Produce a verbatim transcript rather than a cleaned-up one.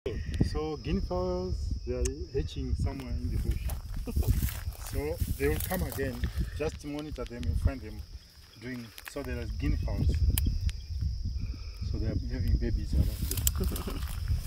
So guinea fowls, they are hatching somewhere in the bush. So they will come again. Just monitor them, you find them doing. So there are guinea fowls. So they are having babies around them.